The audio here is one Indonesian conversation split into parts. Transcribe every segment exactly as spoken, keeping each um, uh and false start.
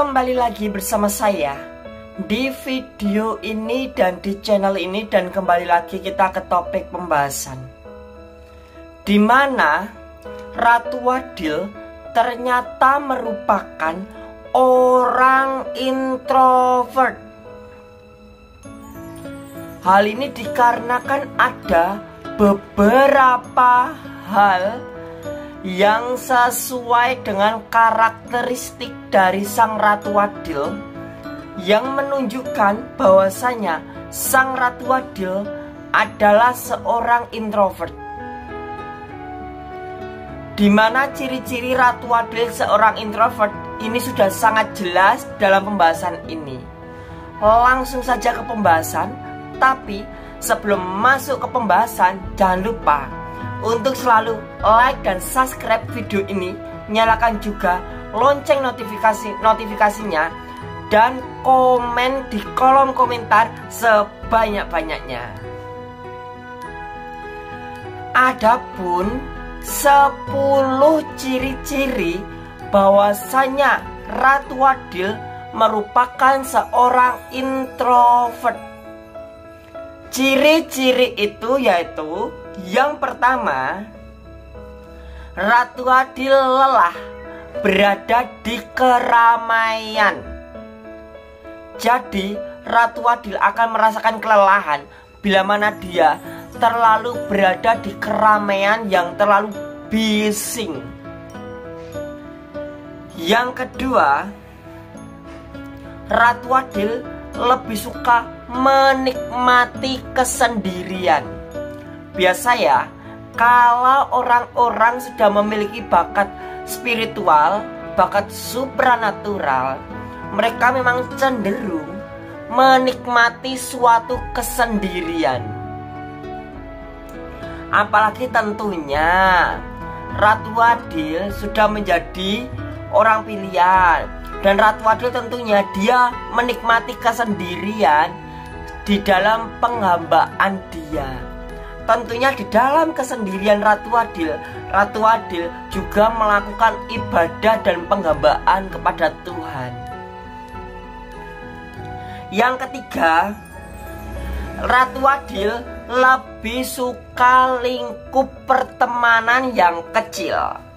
Kembali lagi bersama saya di video ini dan di channel ini, dan kembali lagi kita ke topik pembahasan di mana Ratu Wadil ternyata merupakan orang introvert. Hal ini dikarenakan ada beberapa hal yang sesuai dengan karakteristik dari sang Ratu Wadil yang menunjukkan bahwasanya sang Ratu Wadil adalah seorang introvert. Dimana ciri-ciri Ratu Wadil seorang introvert ini sudah sangat jelas dalam pembahasan ini. Langsung saja ke pembahasan, tapi sebelum masuk ke pembahasan jangan lupa untuk selalu like dan subscribe video ini, nyalakan juga lonceng notifikasi notifikasinya, dan komen di kolom komentar sebanyak-banyaknya. Adapun sepuluh ciri-ciri bahwasanya Ratu Wadil merupakan seorang introvert. Ciri-ciri itu yaitu: yang pertama, Ratu Wadil lelah berada di keramaian. Jadi Ratu Wadil akan merasakan kelelahan bila mana dia terlalu berada di keramaian yang terlalu bising. Yang kedua, Ratu Wadil lebih suka menikmati kesendirian. Biasa ya, kalau orang-orang sudah memiliki bakat spiritual, bakat supranatural, mereka memang cenderung menikmati suatu kesendirian. Apalagi tentunya Ratu Wadil sudah menjadi orang pilihan, dan Ratu Wadil tentunya dia menikmati kesendirian di dalam penghambaan dia. Tentunya di dalam kesendirian Ratu Wadil, Ratu Wadil juga melakukan ibadah dan penghambaan kepada Tuhan. Yang ketiga, Ratu Wadil lebih suka lingkup pertemanan yang kecil.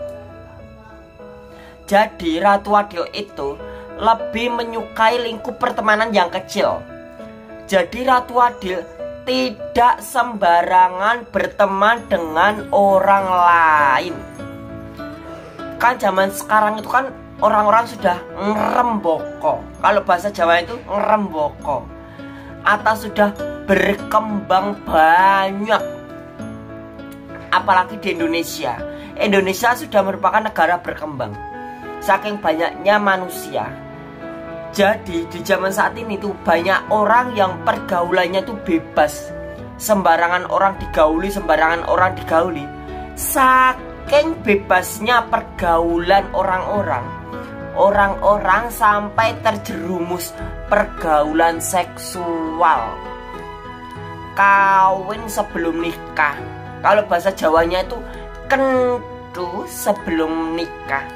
Jadi Ratu Wadil itu lebih menyukai lingkup pertemanan yang kecil. Jadi Ratu Wadil tidak sembarangan berteman dengan orang lain. Kan zaman sekarang itu kan orang-orang sudah ngeremboko. Kalau bahasa Jawa itu ngeremboko, atau sudah berkembang banyak. Apalagi di Indonesia. Indonesia sudah merupakan negara berkembang, saking banyaknya manusia. Jadi di zaman saat ini tuh banyak orang yang pergaulannya tuh bebas. Sembarangan orang digauli, sembarangan orang digauli. Saking bebasnya pergaulan orang-orang, orang-orang sampai terjerumus pergaulan seksual, kawin sebelum nikah. Kalau bahasa Jawanya itu kentu sebelum nikah.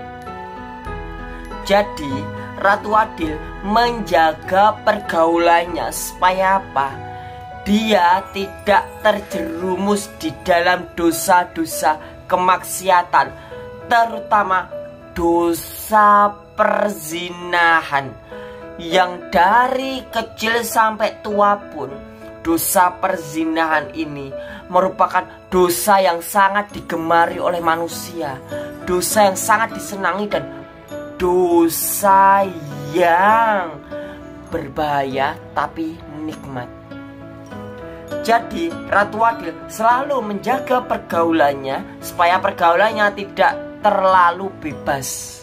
Jadi Ratu Wadil menjaga pergaulannya supaya apa? Dia tidak terjerumus di dalam dosa-dosa kemaksiatan, terutama dosa perzinahan, yang dari kecil sampai tua pun dosa perzinahan ini merupakan dosa yang sangat digemari oleh manusia, dosa yang sangat disenangi, dan dosa yang berbahaya tapi nikmat. Jadi Ratu Wadil selalu menjaga pergaulannya supaya pergaulannya tidak terlalu bebas.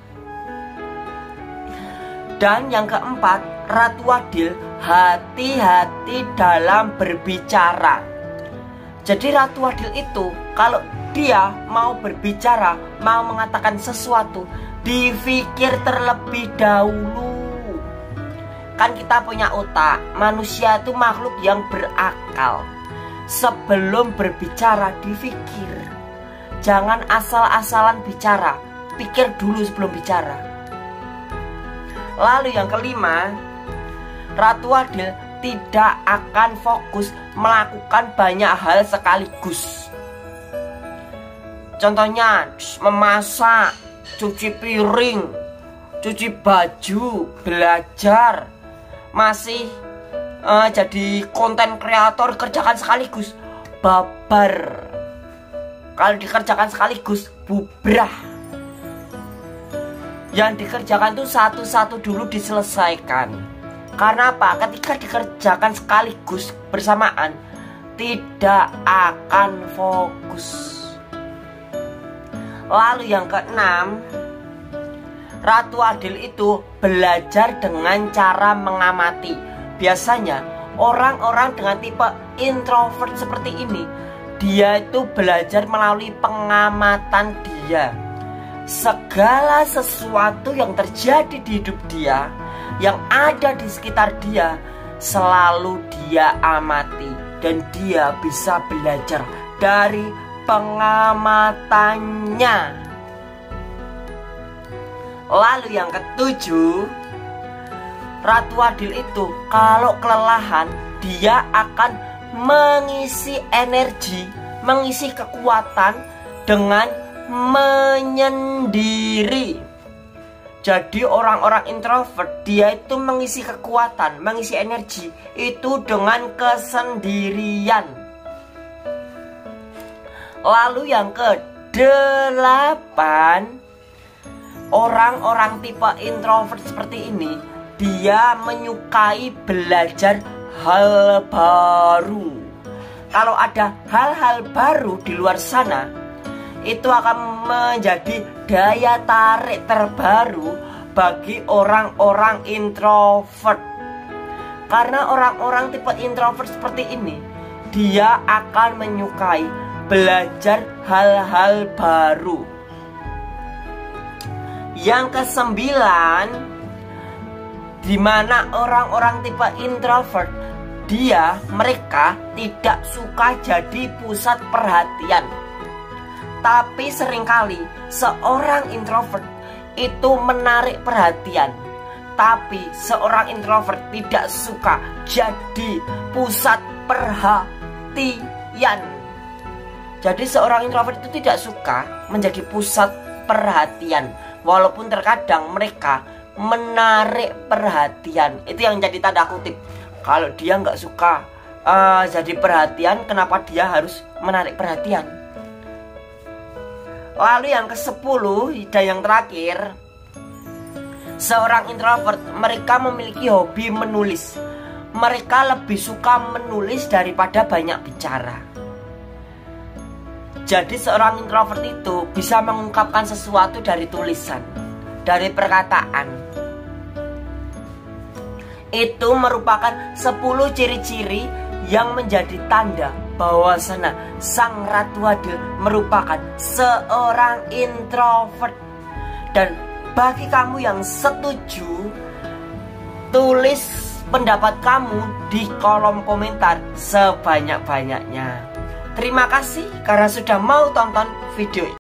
Dan yang keempat, Ratu Wadil hati-hati dalam berbicara. Jadi Ratu Wadil itu kalau dia mau berbicara, mau mengatakan sesuatu, dipikir terlebih dahulu. Kan kita punya otak, manusia itu makhluk yang berakal. Sebelum berbicara dipikir. Jangan asal-asalan bicara, pikir dulu sebelum bicara. Lalu yang kelima, Ratu Adil tidak akan fokus melakukan banyak hal sekaligus. Contohnya memasak, cuci piring, cuci baju, belajar, masih uh, jadi konten kreator, kerjakan sekaligus. Babar. Kalau dikerjakan sekaligus, bubrah. Yang dikerjakan itu satu-satu dulu diselesaikan. Karena apa? Ketika dikerjakan sekaligus bersamaan, tidak akan fokus. Lalu yang keenam, Ratu Adil itu belajar dengan cara mengamati. Biasanya orang-orang dengan tipe introvert seperti ini, dia itu belajar melalui pengamatan dia. Segala sesuatu yang terjadi di hidup dia, yang ada di sekitar dia, selalu dia amati. Dan dia bisa belajar dari pengamatannya. Lalu yang ketujuh, Ratu Adil itu kalau kelelahan, dia akan mengisi energi, mengisi kekuatan dengan menyendiri. Jadi orang-orang introvert, dia itu mengisi kekuatan, mengisi energi itu dengan kesendirian. Lalu yang kedelapan, orang-orang tipe introvert seperti ini, dia menyukai belajar hal baru. Kalau ada hal-hal baru di luar sana, itu akan menjadi daya tarik terbaru bagi orang-orang introvert. Karena orang-orang tipe introvert seperti ini, dia akan menyukai belajar hal-hal baru. Yang kesembilan, di mana orang-orang tipe introvert, dia mereka tidak suka jadi pusat perhatian. Tapi seringkali seorang introvert itu menarik perhatian. Tapi seorang introvert tidak suka jadi pusat perhatian. Jadi seorang introvert itu tidak suka menjadi pusat perhatian, walaupun terkadang mereka menarik perhatian. Itu yang jadi tanda kutip. Kalau dia nggak suka uh, jadi perhatian, kenapa dia harus menarik perhatian? Lalu yang kesepuluh dan yang terakhir, seorang introvert, mereka memiliki hobi menulis. Mereka lebih suka menulis daripada banyak bicara. Jadi seorang introvert itu bisa mengungkapkan sesuatu dari tulisan, dari perkataan. Itu merupakan sepuluh ciri-ciri yang menjadi tanda bahwasanya sang Ratu Adil merupakan seorang introvert. Dan bagi kamu yang setuju, tulis pendapat kamu di kolom komentar sebanyak-banyaknya. Terima kasih karena sudah mau tonton video ini.